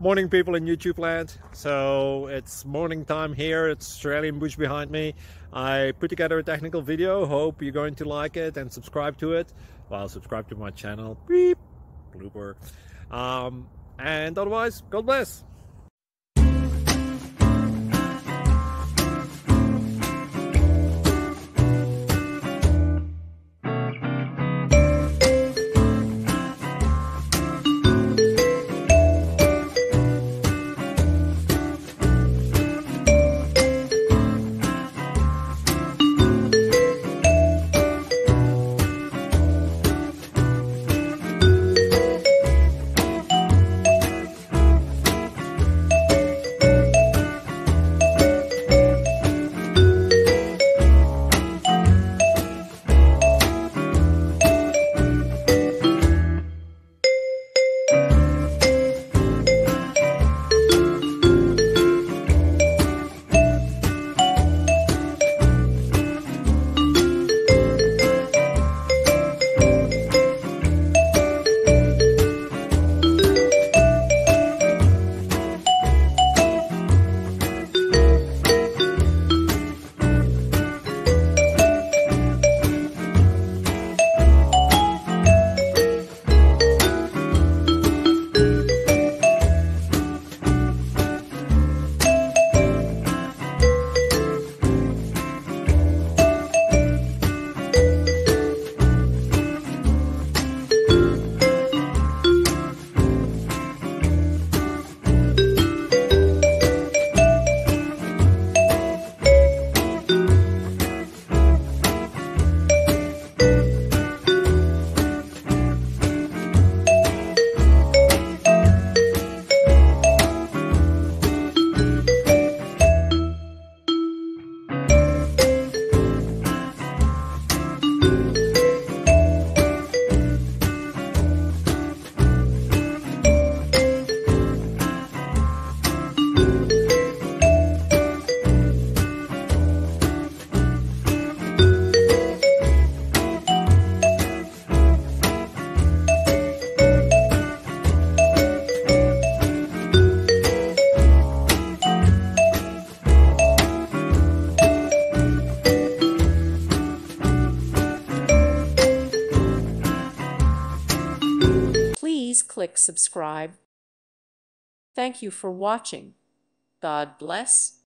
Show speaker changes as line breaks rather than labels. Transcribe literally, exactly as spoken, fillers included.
Morning, people in YouTube land. So it's morning time here. It's Australian bush behind me. I put together a technical video. Hope you're going to like it and subscribe to it. Well, subscribe to my channel. Beep. Blooper. Um, and otherwise, God bless.
Please click subscribe. Thank you for watching. God bless.